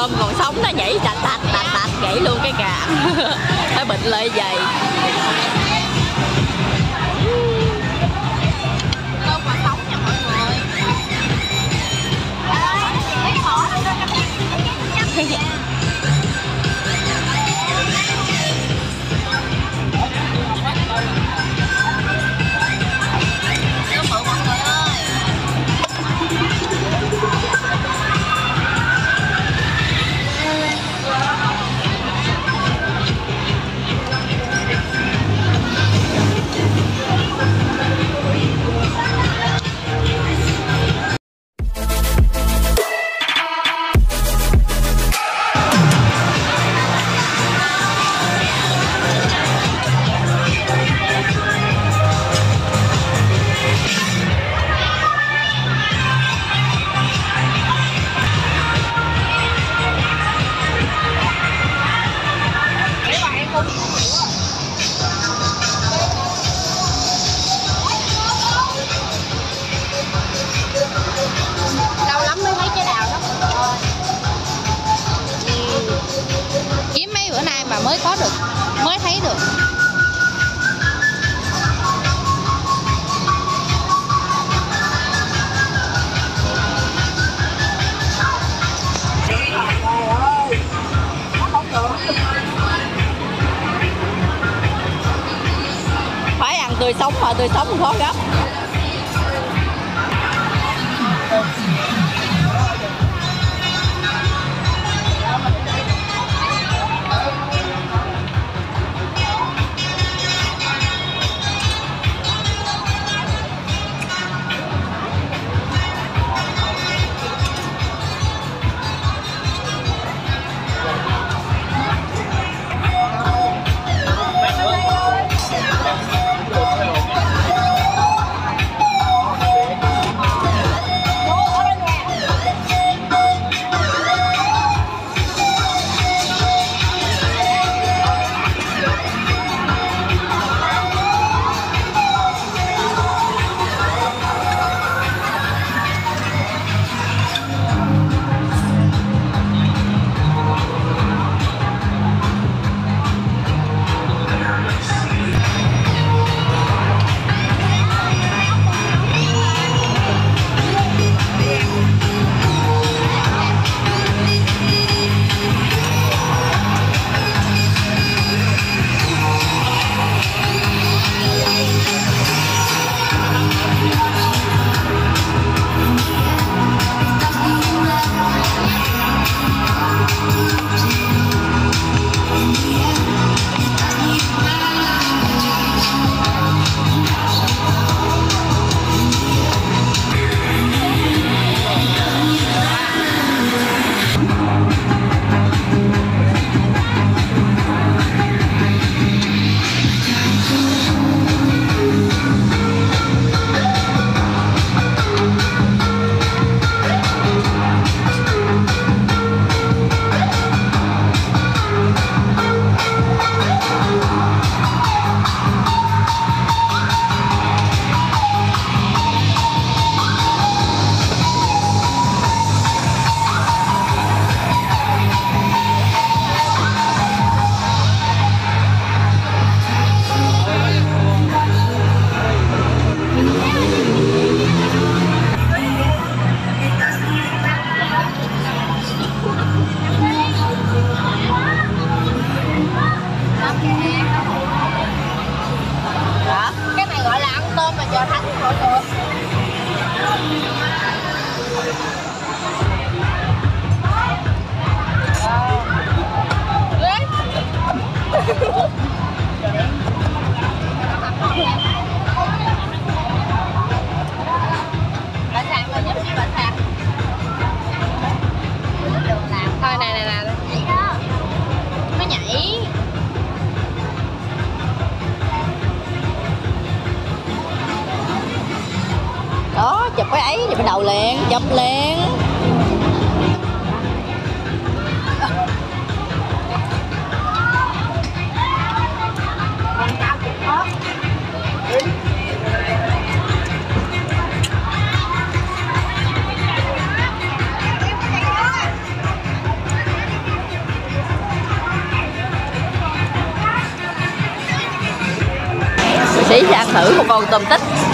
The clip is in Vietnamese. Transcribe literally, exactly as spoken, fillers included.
tôm còn sống nó nhảy tạch tạch tạch tạch gãy luôn cái cà. Nó bịt lại dày. Tôm còn sống nha mọi người. Lâu lắm mới thấy trái đào đó. Kiếm mấy bữa nay mà mới có được, mới thấy được. Phải ăn tươi sống mà tươi sống khó gấp. chụp cái ấy chụp cái đầu liền, chụp liền. Chỉ sẽ ăn thử một con tôm tích.